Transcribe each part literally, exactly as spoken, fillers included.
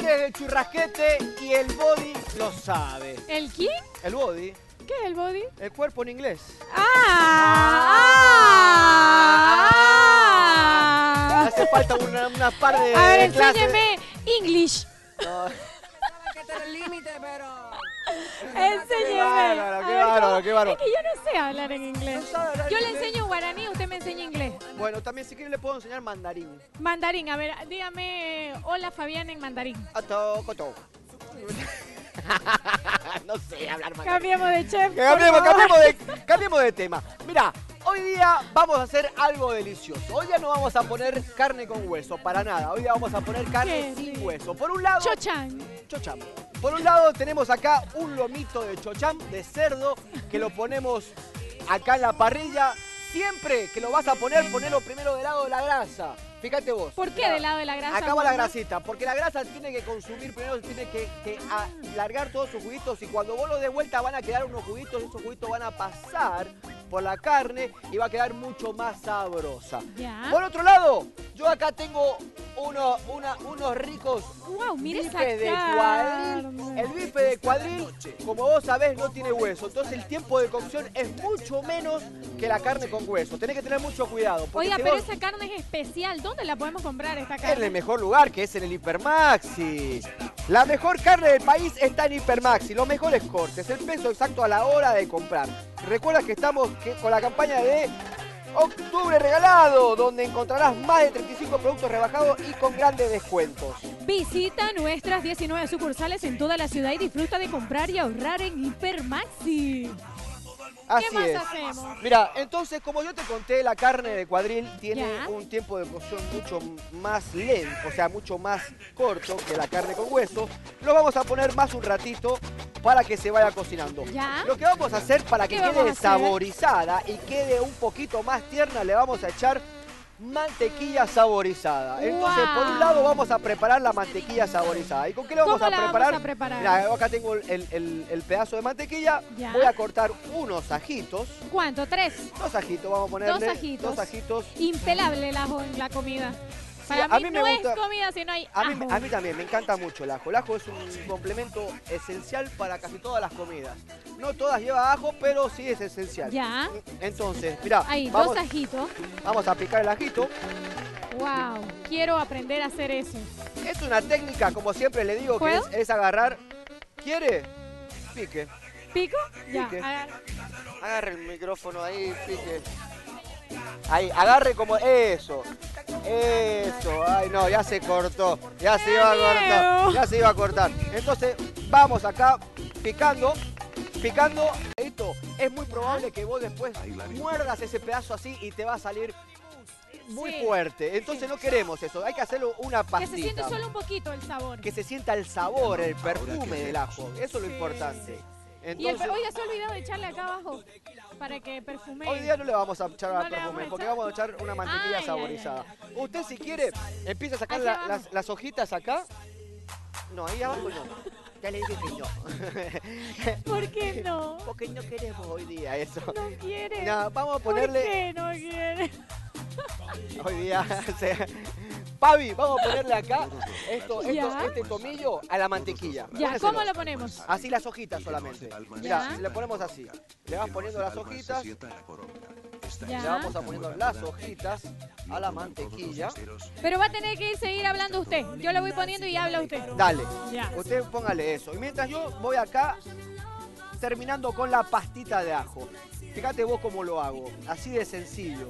carne de churrasquete y el body lo sabe. ¿El quién? El body. ¿Qué es el body? El cuerpo en inglés. ¡Ah! ah, ah. Hace falta una, una par de A ver, clases. enséñeme English. No. Enséñeme. Qué bárbaro, qué A ver, bárbaro, ¿cómo? qué bárbaro. Es que yo no sé hablar en inglés. No sabe hablar Yo le inglés. enseño guaraní, usted me enseña inglés. Bueno, también si quiere le puedo enseñar mandarín. Mandarín, a ver, dígame hola Fabián en mandarín. Ato, coto. No sé hablar mandarín. Cambiamos de chef. Cambiemos, por favor. cambiemos, de, cambiemos de tema. Mira, hoy día vamos a hacer algo delicioso. Hoy día no vamos a poner carne con hueso, para nada. Hoy día vamos a poner carne Qué sin rico. hueso. Por un lado, Chochan. chocham. Por un lado tenemos acá un lomito de chocham, de cerdo, que lo ponemos acá en la parrilla. Siempre que lo vas a poner, ponelo primero del lado de la grasa. Fíjate vos. ¿Por qué Mirá, del lado de la grasa? acá va la Juanma? grasita, porque la grasa tiene que consumir, primero tiene que, que alargar todos sus juguitos y cuando vos lo des vuelta van a quedar unos juguitos, esos juguitos van a pasar por la carne y va a quedar mucho más sabrosa. Ya. Por otro lado, yo acá tengo uno, una, unos ricos Wow, mire esa bife de cuadril. carne. El bife de cuadril, como vos sabés, no tiene hueso, entonces el tiempo de cocción es mucho menos que la carne con hueso. Tenés que tener mucho cuidado. porque Oiga, si pero vos- esa carne es especial. ¿Dónde la podemos comprar esta en carne? el mejor lugar, que es en el Hipermaxi. La mejor carne del país está en Hipermaxi, los mejores cortes, el peso exacto a la hora de comprar. Recuerda que estamos que- con la campaña de Octubre Regalado, donde encontrarás más de treinta y cinco productos rebajados y con grandes descuentos. Visita nuestras diecinueve sucursales en toda la ciudad y disfruta de comprar y ahorrar en Hipermaxi. Así ¿Qué más es. hacemos? Mira, entonces, como yo te conté, la carne de cuadril tiene Ya. un tiempo de cocción mucho más lento, o sea, mucho más corto que la carne con hueso. Lo vamos a poner más un ratito para que se vaya cocinando. Ya. Lo que vamos a hacer para que ¿Qué vamos a quede hacer? saborizada y quede un poquito más tierna, le vamos a echar mantequilla saborizada. Entonces, por un Wow. lado vamos a preparar la mantequilla saborizada. ¿Y con qué le vamos ¿Cómo a la preparar? vamos a preparar? Mira, yo acá tengo el, el- el pedazo de mantequilla. Ya. Voy a cortar unos ajitos. ¿Cuánto? ¿Tres? Dos ajitos, vamos a ponerle. Dos ajitos. Dos ajitos. Impelable el ajo en la comida. Para a mí, mí me no gusta- es comida si no hay A mí, ajo. a mí también, me encanta mucho el ajo. El ajo es un complemento esencial para casi todas las comidas. No todas llevan ajo, pero sí es esencial. Ya. Entonces, mira, Ahí, vamos, dos ajitos. vamos a picar el ajito. Wow, quiero aprender a hacer eso. Es una técnica, como siempre le digo, que ¿Puedo? es, es agarrar. ¿Quiere? Pique. ¿Pico? Ya. Pique. agar- Agarre el micrófono ahí, pique. Ahí, agarre como eso. Eso. Ay, no, ya se cortó. Ya se ¡Me iba a da cortar. miedo! Ya se iba a cortar. Entonces, vamos acá picando. Picando. Esto es muy probable que vos después muerdas ese pedazo así y te va a salir muy Sí. fuerte. Entonces no queremos eso. Hay que hacerlo una Que pastita. se siente solo un poquito el sabor. Que se sienta el sabor, el perfume del ajo. Eso es lo Sí. importante. Y el, Entonces, oiga, se ha olvidado de echarle acá abajo para que perfume. hoy día no le vamos a echar No al le vamos perfume, a porque echar. vamos a echar una mantequilla Ay, saborizada. ay, Usted si quiere, empieza a sacar Hacia la- abajo. las, las hojitas acá. No, ahí abajo no. Ya le dije que no. ¿Por qué no? Porque no queremos hoy día eso. No quiere. No, vamos a ¿Por ponerle qué no quiere? hoy día. o sea, Pavi, vamos a ponerle acá esto, esto, Ya. este tomillo a la mantequilla. Ya, Póneselo. ¿cómo lo ponemos? Así las hojitas solamente. Ya. Mira, le ponemos así. Le vas poniendo las hojitas. Ya. Le vamos a poniendo las hojitas a la mantequilla. Pero va a tener que seguir hablando usted. Yo le voy poniendo y habla usted. Dale. Ya. Usted póngale eso. Y mientras yo voy acá terminando con la pastita de ajo. Fíjate vos cómo lo hago. Así de sencillo.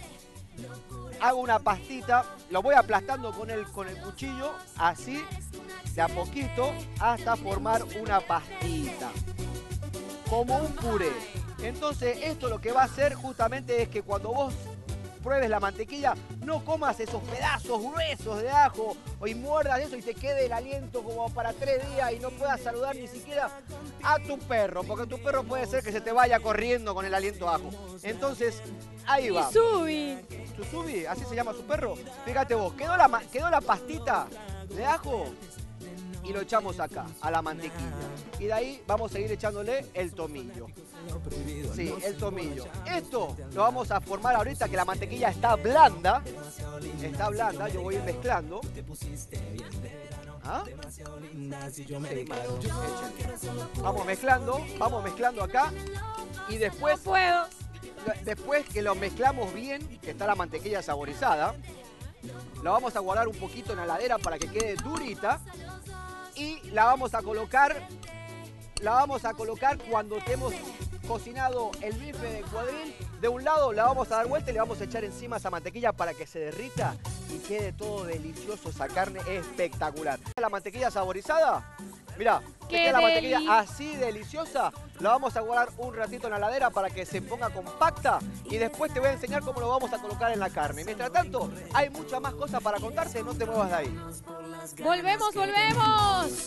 Hago una pastita, lo voy aplastando con el, con el cuchillo, así, de a poquito, hasta formar una pastita. Como un puré. Entonces, esto lo que va a hacer justamente es que cuando vos pruebes la mantequilla, no comas esos pedazos gruesos de ajo o y muerdas eso y te quede el aliento como para tres días y no puedas saludar ni siquiera a tu perro, porque tu perro puede ser que se te vaya corriendo con el aliento a ajo. Entonces, ahí va. Y subi. Tsusubi, así se llama su perro. Fíjate vos, quedó la, ma- quedó la pastita de ajo y lo echamos acá, a la mantequilla. Y de ahí vamos a seguir echándole el tomillo. Sí, el tomillo. Esto lo vamos a formar ahorita que la mantequilla está blanda. Está blanda, yo voy a ir mezclando. ¿Ah? Sí, claro. Vamos mezclando, vamos mezclando acá. Y después, No puedo. después que lo mezclamos bien, que está la mantequilla saborizada, la vamos a guardar un poquito en la heladera para que quede durita. Y la vamos a colocar, la vamos a colocar cuando estemos cocinado el bife de cuadril. De un lado la vamos a dar vuelta y le vamos a echar encima esa mantequilla para que se derrita y quede todo delicioso, esa carne espectacular. La mantequilla saborizada, mirá, que queda la mantequilla así deliciosa. La vamos a guardar un ratito en la heladera para que se ponga compacta y después te voy a enseñar cómo lo vamos a colocar en la carne. Mientras tanto, hay muchas más cosas para contarte, no te muevas de ahí. Volvemos, volvemos.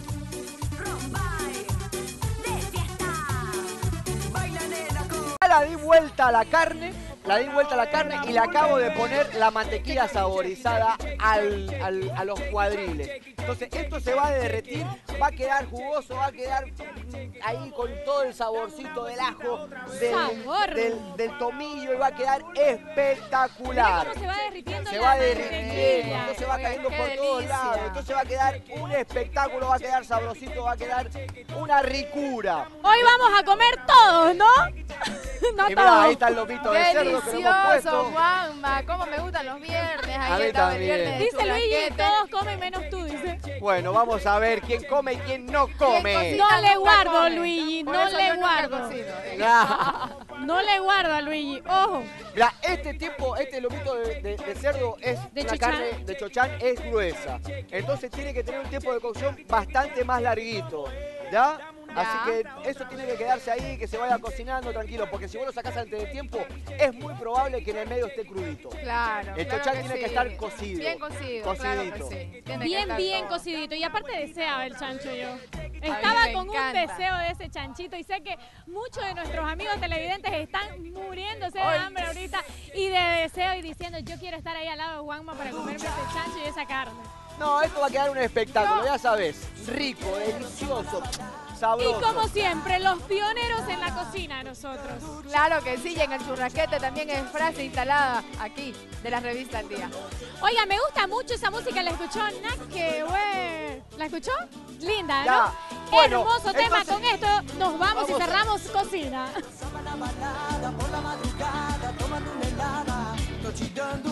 La di vuelta a la carne, la di vuelta a la carne y le acabo de poner la mantequilla saborizada al, al, a los cuadriles. Entonces esto se va a derretir, va a quedar jugoso, va a quedar ahí con todo el saborcito del ajo, del, Sabor. del, del tomillo y va a quedar espectacular. Mira cómo se va derritiendo Se la va derritiendo, mantequilla. entonces va cayendo Qué por todos delicia. lados. Entonces va a quedar un espectáculo, va a quedar sabrosito, va a quedar una ricura. Hoy vamos a comer todos, ¿no? No Y mirá, ahí todos. está el lomito de cerdo que lo hemos Delicioso, puesto. Juanma. Cómo me gustan los viernes. A Ahí mí estaba el también. viernes de Dice Luigi, churrasquete. todos comen menos tú, dice. Bueno, vamos a ver quién come y quién no come. cocina? No le nunca guardo, come. Luigi, Por no eso le yo nunca guardo. cocino. Ah, No le guardo a Luigi, ojo. mirá, este tipo, este lomito de, de- de cerdo es De una chochán. carne de chochán, es gruesa. Entonces tiene que tener un tiempo de cocción bastante más larguito. ¿Ya? Así que eso tiene que quedarse ahí, que se vaya cocinando tranquilo, porque si vos lo sacás antes de tiempo, es muy probable que en el medio esté crudito. Claro. El claro chochán que tiene sí. que estar cocido. Bien cocido, claro que Cocidito. sí. Tiene que Bien, estar bien todo. cocidito. Y aparte deseaba el chancho yo. me Estaba con un encanta. deseo de ese chanchito y sé que muchos de nuestros amigos televidentes están muriéndose de Ay. hambre ahorita y de deseo y diciendo yo quiero estar ahí al lado de Juanma para comerme ese chancho y esa carne. No, esto va a quedar un espectáculo, ya sabes. Rico, delicioso, sabroso. Y como siempre, los pioneros en la cocina nosotros. Claro que sí, y en el churrasquete también es frase instalada aquí de la revista Al Día. Oiga, me gusta mucho esa música, ¿la escuchó? Naque, güey. ¿La escuchó? Linda, Ya. ¿no? Bueno, Hermoso tema, entonces- con esto nos vamos, Vamos y a- cerramos cocina. Sábana balada por la madrugada, tomando una helada, noche dando